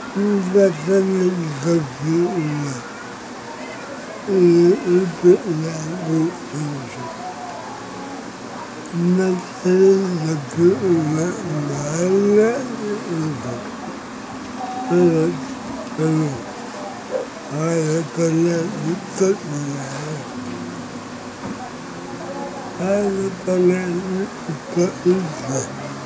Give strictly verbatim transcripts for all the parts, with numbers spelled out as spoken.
مثل الكثير الإبلاء بالإنجاب مثل الكثير معلق الإنجاب فلا تنو على كلام التقوى على كلام التقوى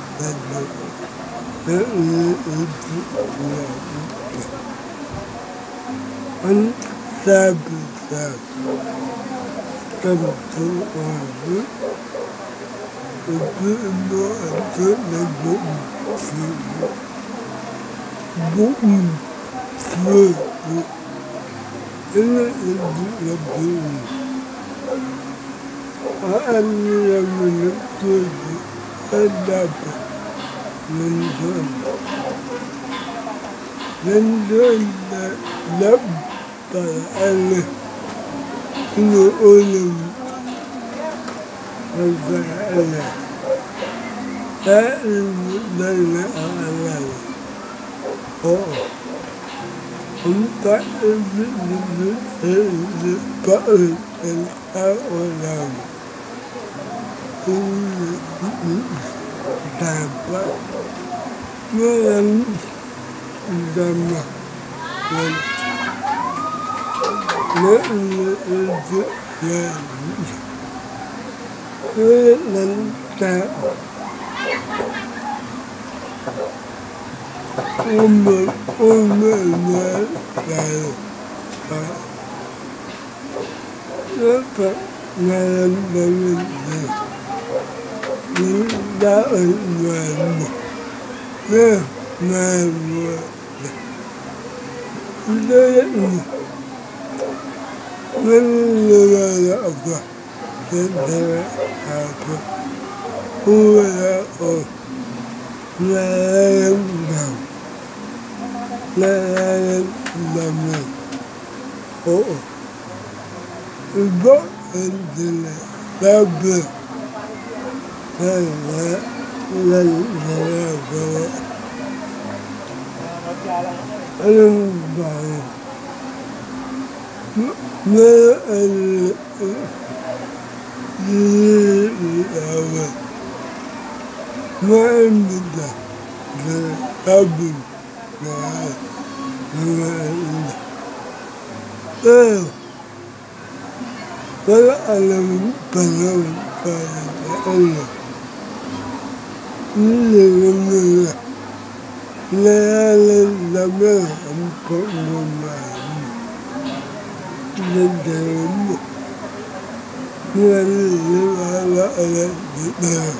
أنت ثابت ثابت وعبد الدين وأنت لبؤم فيه بؤم فيه إلا الدين وأني من الكل الدابة من دون من دون لب طلعنا نقول وطلعنا أعلم لنا أعلم أوه انطلب البقر الأولام دابا ولم دم لأن الجلال ولن تاب أم أم المال فما لم يمد لا المال لا ما هو لا يأمن من لا يأبى تدرى حافظ هو يأخذ لا يندم لا يندم أوه البعض عندنا باب لا لا لا لا لا أنا بعيد ما ال الأول ما عندنا أبو ما ما فلا أعلم بلو فلا أعلم إلا لا يعلم أنكم معهم لديهم يعلم على الجبال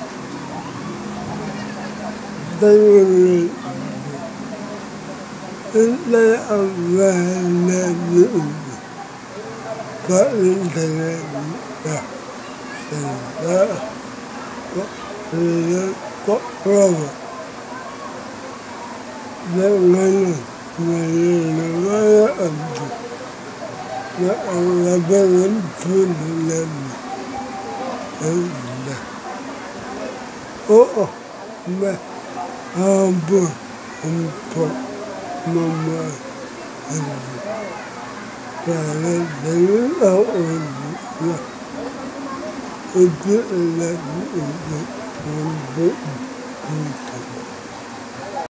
دور إلا الله لا يؤمن فإن تنام لا تقرب لمن من لا يأمن لأغلب من كل لم إلا أوه ما أبو أنت ماما كان الدليل أقول لا أدري لا أدري